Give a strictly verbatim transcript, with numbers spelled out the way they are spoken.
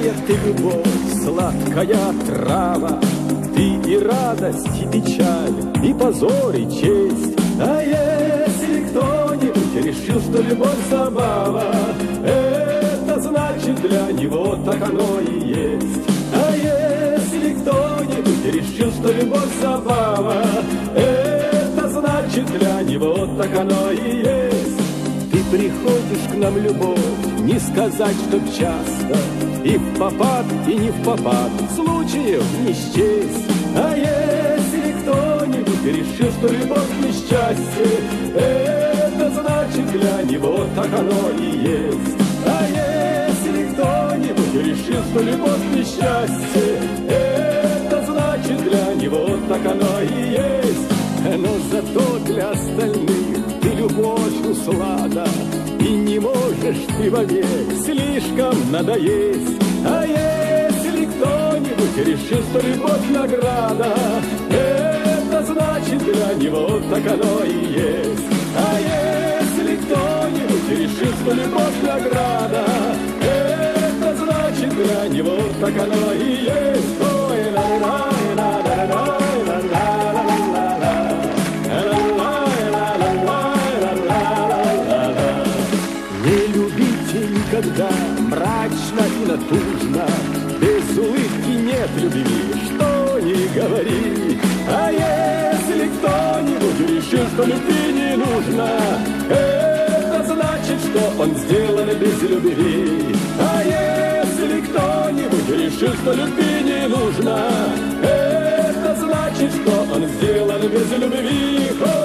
ты, любовь, сладкая трава, ты и радость, и печаль, и позор, и честь. А если кто-нибудь решил, что любовь забава, это значит для него так оно и есть. А если кто-нибудь решил, что любовь забава, это значит для него так оно и есть. Ты приходишь к нам, любовь, не сказать, чтоб часто, и в попад, и не в попад, случаев не счесть. А если кто-нибудь решил, что любовь несчастье, это значит для него так оно и есть. А если кто-нибудь решил, что любовь несчастье, это значит для него так оно и есть. Но зато для остальных ты любовью слада, и не можешь ты вовек слишком надоесть. А если кто-нибудь решил, что любовь награда, это значит для него так оно и есть. А если кто-нибудь решил, что любовь награда, это значит для него так оно и есть. Ой, ла-ла-ла-ла-ла-ла-ла. Когда мрачно и натужно, без улыбки нет любви, что ни говори. А если кто-нибудь решил, что любви не нужно, это значит, что он сделан без любви. А если кто-нибудь решил, что любви не нужно, это значит, что он сделан без любви.